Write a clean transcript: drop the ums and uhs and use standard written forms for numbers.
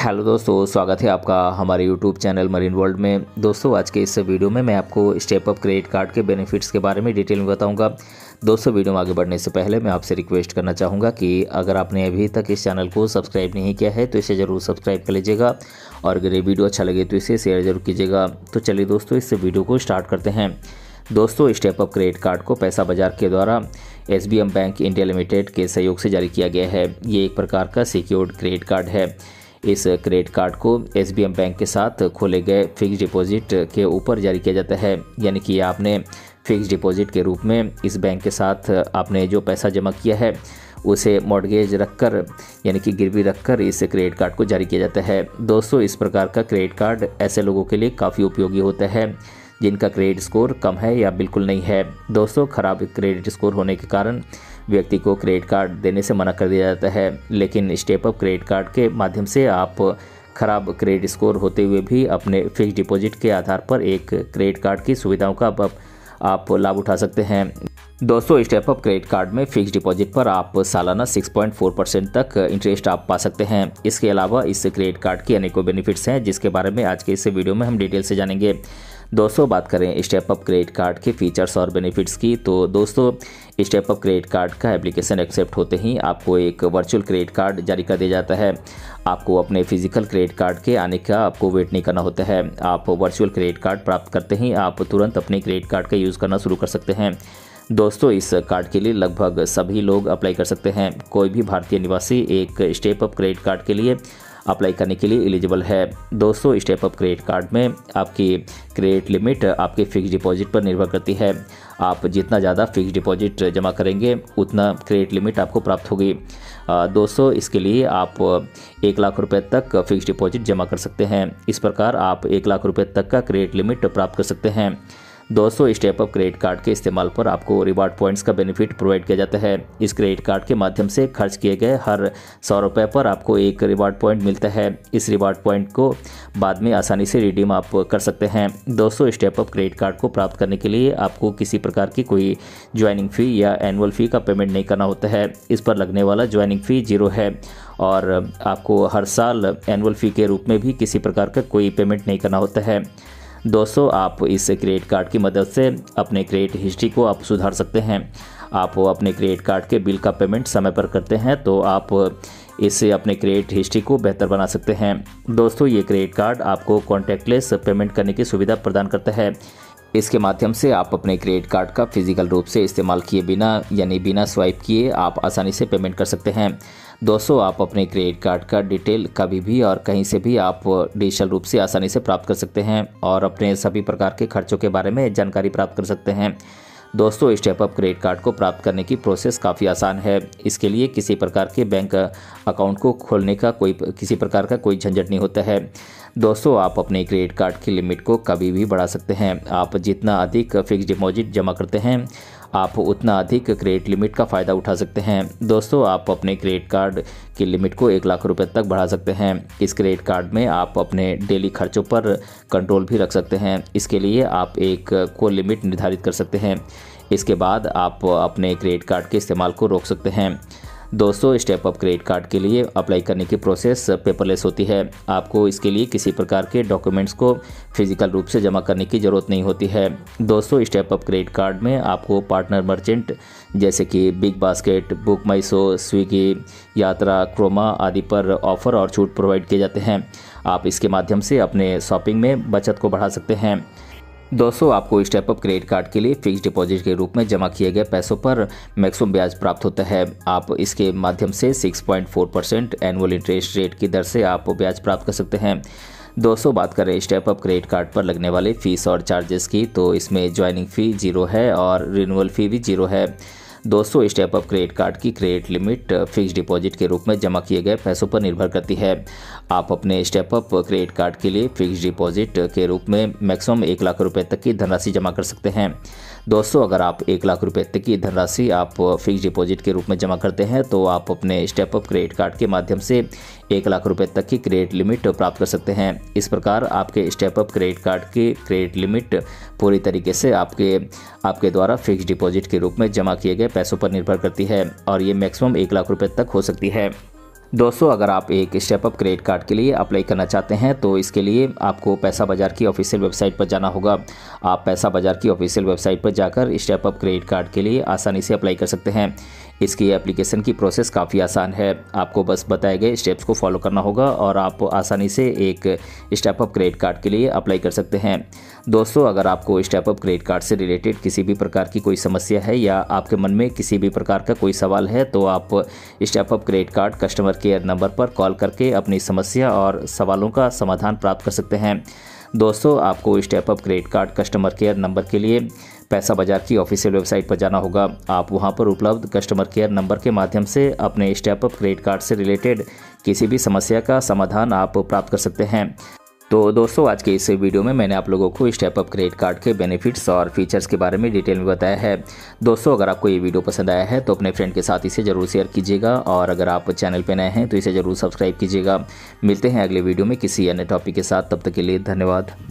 Hello दोस्तों, स्वागत है आपका हमारे यूट्यूब चैनल मरीन वर्ल्ड में। दोस्तों, आज के इस वीडियो में मैं आपको स्टेप अप क्रेडिट कार्ड के बेनिफिट्स के बारे में डिटेल में बताऊंगा। दोस्तों, वीडियो में आगे बढ़ने से पहले मैं आपसे रिक्वेस्ट करना चाहूँगा कि अगर आपने अभी तक इस चैनल को सब्सक्राइब नहीं किया है तो इसे ज़रूर सब्सक्राइब कर लीजिएगा, और अगर ये वीडियो अच्छा लगे तो इसे शेयर जरूर कीजिएगा। तो चलिए दोस्तों, इस वीडियो को स्टार्ट करते हैं। दोस्तों, स्टेप अप क्रेडिट कार्ड को पैसा बाजार के द्वारा SBM बैंक इंडिया लिमिटेड के सहयोग से जारी किया गया है। ये एक प्रकार का सिक्योर्ड क्रेडिट कार्ड है। इस क्रेडिट कार्ड को SBM बैंक के साथ खोले गए फिक्स डिपॉजिट के ऊपर जारी किया जाता है। यानी कि आपने फिक्स डिपॉजिट के रूप में इस बैंक के साथ आपने जो पैसा जमा किया है उसे मॉर्गेज रखकर, यानी कि गिरवी रखकर इस क्रेडिट कार्ड को जारी किया जाता है। दोस्तों, इस प्रकार का क्रेडिट कार्ड ऐसे लोगों के लिए काफ़ी उपयोगी होता है जिनका क्रेडिट स्कोर कम है या बिल्कुल नहीं है। दोस्तों, खराब क्रेडिट स्कोर होने के कारण व्यक्ति को क्रेडिट कार्ड देने से मना कर दिया जाता है, लेकिन स्टेप अप क्रेडिट कार्ड के माध्यम से आप खराब क्रेडिट स्कोर होते हुए भी अपने फिक्स डिपॉजिट के आधार पर एक क्रेडिट कार्ड की सुविधाओं का आप लाभ उठा सकते हैं। दोस्तों, स्टेप अप क्रेडिट कार्ड में फिक्स डिपॉजिट पर आप सालाना 6.4% तक इंटरेस्ट आप पा सकते हैं। इसके अलावा इस क्रेडिट कार्ड के अनेकों बेनिफिट्स हैं जिसके बारे में आज के इस वीडियो में हम डिटेल से जानेंगे। दोस्तों, बात करें स्टेप अप क्रेडिट कार्ड के फीचर्स और बेनिफिट्स की, तो दोस्तों स्टेप अप क्रेडिट कार्ड का एप्लीकेशन एक्सेप्ट होते ही आपको एक वर्चुअल क्रेडिट कार्ड जारी कर दिया जाता है। आपको अपने फिजिकल क्रेडिट कार्ड के आने का आपको वेट नहीं करना होता है। आप वर्चुअल क्रेडिट कार्ड प्राप्त करते ही आप तुरंत अपने क्रेडिट कार्ड का यूज़ करना शुरू कर सकते हैं। दोस्तों, इस कार्ड के लिए लगभग सभी लोग अप्लाई कर सकते हैं। कोई भी भारतीय निवासी एक स्टेप अप क्रेडिट कार्ड के लिए अप्लाई करने के लिए एलिजिबल है। दोस्तों, स्टेप अप क्रेडिट कार्ड में आपकी क्रेडिट लिमिट आपके फिक्स डिपॉजिट पर निर्भर करती है। आप जितना ज़्यादा फिक्स डिपॉजिट जमा करेंगे उतना क्रेडिट लिमिट आपको प्राप्त होगी। दोस्तों, इसके लिए आप 1 लाख रुपए तक फिक्स डिपॉजिट जमा कर सकते हैं। इस प्रकार आप 1 लाख रुपए तक का क्रेडिट लिमिट प्राप्त कर सकते हैं। दोस्तों, स्टेप अप क्रेडिट कार्ड के इस्तेमाल पर आपको रिवार्ड पॉइंट्स का बेनिफिट प्रोवाइड किया जाता है। इस क्रेडिट कार्ड के माध्यम से खर्च किए गए हर 100 रुपये पर आपको एक रिवार्ड पॉइंट मिलता है। इस रिवार्ड पॉइंट को बाद में आसानी से रिडीम आप कर सकते हैं। दोस्तों, स्टेप अप क्रेडिट कार्ड को प्राप्त करने के लिए आपको किसी प्रकार की कोई ज्वाइनिंग फ़ी या एनुअल फ़ी का पेमेंट नहीं करना होता है। इस पर लगने वाला ज्वाइनिंग फ़ी 0 है, और आपको हर साल एनुअल फ़ी के रूप में भी किसी प्रकार का कोई पेमेंट नहीं करना होता है। दोस्तों, आप इस क्रेडिट कार्ड की मदद से अपने क्रेडिट हिस्ट्री को आप सुधार सकते हैं। आप अपने क्रेडिट कार्ड के बिल का पेमेंट समय पर करते हैं तो आप इससे अपने क्रेडिट हिस्ट्री को बेहतर बना सकते हैं। दोस्तों, ये क्रेडिट कार्ड आपको कॉन्टैक्टलेस पेमेंट करने की सुविधा प्रदान करता है। इसके माध्यम से आप अपने क्रेडिट कार्ड का फिजिकल रूप से इस्तेमाल किए बिना, यानी बिना स्वाइप किए, आप आसानी से पेमेंट कर सकते हैं। दोस्तों, आप अपने क्रेडिट कार्ड का डिटेल कभी भी और कहीं से भी आप डिजिटल रूप से आसानी से प्राप्त कर सकते हैं और अपने सभी प्रकार के खर्चों के बारे में जानकारी प्राप्त कर सकते हैं। दोस्तों, स्टेप अप क्रेडिट कार्ड को प्राप्त करने की प्रोसेस काफ़ी आसान है। इसके लिए किसी प्रकार के बैंक अकाउंट को खोलने का किसी प्रकार का कोई झंझट नहीं होता है। दोस्तों, आप अपने क्रेडिट कार्ड की लिमिट को कभी भी बढ़ा सकते हैं। आप जितना अधिक फिक्स डिपॉजिट जमा करते हैं आप उतना अधिक क्रेडिट लिमिट का फ़ायदा उठा सकते हैं। दोस्तों, आप अपने क्रेडिट कार्ड की लिमिट को 1 लाख रुपए तक बढ़ा सकते हैं। इस क्रेडिट कार्ड में आप अपने डेली खर्चों पर कंट्रोल भी रख सकते हैं। इसके लिए आप एक कोई लिमिट निर्धारित कर सकते हैं। इसके बाद आप अपने क्रेडिट कार्ड के इस्तेमाल को रोक सकते हैं। दोस्तों, स्टेप अप क्रेडिट कार्ड के लिए अप्लाई करने की प्रोसेस पेपरलेस होती है। आपको इसके लिए किसी प्रकार के डॉक्यूमेंट्स को फिजिकल रूप से जमा करने की ज़रूरत नहीं होती है। दोस्तों, स्टेप अप क्रेडिट कार्ड में आपको पार्टनर मर्चेंट जैसे कि Big Basket, Book My Show, Swiggy, Yatra, Croma आदि पर ऑफर और छूट प्रोवाइड किए जाते हैं। आप इसके माध्यम से अपने शॉपिंग में बचत को बढ़ा सकते हैं। दोस्तों, आपको स्टेप अप क्रेडिट कार्ड के लिए फिक्स डिपॉजिट के रूप में जमा किए गए पैसों पर मैक्सिमम ब्याज प्राप्त होता है। आप इसके माध्यम से 6.4% एनुअल इंटरेस्ट रेट की दर से आप ब्याज प्राप्त कर सकते हैं। दोस्तों, बात करें स्टेप अप क्रेडिट कार्ड पर लगने वाले फीस और चार्जेस की, तो इसमें ज्वाइनिंग फ़ी 0 है और रिन्यूअल फ़ी भी 0 है। दोस्तों, स्टेप अप क्रेडिट कार्ड की क्रेडिट लिमिट फिक्स डिपॉजिट के रूप में जमा किए गए पैसों पर निर्भर करती है। आप अपने स्टेप अप क्रेडिट कार्ड के लिए फिक्स डिपॉजिट के रूप में मैक्सिमम 1 लाख रुपए तक की धनराशि जमा कर सकते हैं। दोस्तों, अगर आप 1 लाख रुपए तक की धनराशि आप फिक्स डिपॉजिट के रूप में जमा करते हैं तो आप अपने स्टेप अप क्रेडिट कार्ड के माध्यम से 1 लाख रुपए तक की क्रेडिट लिमिट प्राप्त कर सकते हैं। इस प्रकार आपके स्टेप अप क्रेडिट कार्ड की क्रेडिट लिमिट पूरी तरीके से आपके द्वारा फिक्स डिपॉजिट के रूप में जमा किए गए पैसों पर निर्भर करती है और ये मैक्सिमम 1 लाख रुपए तक हो सकती है। दोस्तों अगर आप एक स्टेप अप क्रेडिट कार्ड के लिए अप्लाई करना चाहते हैं तो इसके लिए आपको पैसा बाज़ार की ऑफिशियल वेबसाइट पर जाना होगा। आप पैसा बाज़ार की ऑफिशियल वेबसाइट पर जाकर स्टेप अप क्रेडिट कार्ड के लिए आसानी से अप्लाई कर सकते हैं। इसकी एप्लीकेशन की प्रोसेस काफ़ी आसान है। आपको बस बताए गए स्टेप्स को फॉलो करना होगा और आप आसानी से एक स्टेप अप क्रेडिट कार्ड के लिए अप्लाई कर सकते हैं। दोस्तों अगर आपको स्टेप अप क्रेडिट कार्ड से रिलेटेड किसी भी प्रकार की कोई समस्या है या आपके मन में किसी भी प्रकार का कोई सवाल है तो आप step up credit card customer care number पर कॉल करके अपनी समस्या और सवालों का समाधान प्राप्त कर सकते हैं। दोस्तों आपको step up credit card customer care number के लिए पैसा बाज़ार की ऑफिशियल वेबसाइट पर जाना होगा। आप वहां पर उपलब्ध कस्टमर केयर नंबर के माध्यम से अपने स्टेप अप क्रेडिट कार्ड से रिलेटेड किसी भी समस्या का समाधान आप प्राप्त कर सकते हैं। तो दोस्तों आज के इस वीडियो में मैंने आप लोगों को स्टेप अप क्रेडिट कार्ड के बेनिफिट्स और फीचर्स के बारे में डिटेल में बताया है। दोस्तों अगर आपको ये वीडियो पसंद आया है तो अपने फ्रेंड के साथ इसे ज़रूर शेयर कीजिएगा और अगर आप चैनल पर नए हैं तो इसे ज़रूर सब्सक्राइब कीजिएगा। मिलते हैं अगले वीडियो में किसी अन्य टॉपिक के साथ, तब तक के लिए धन्यवाद।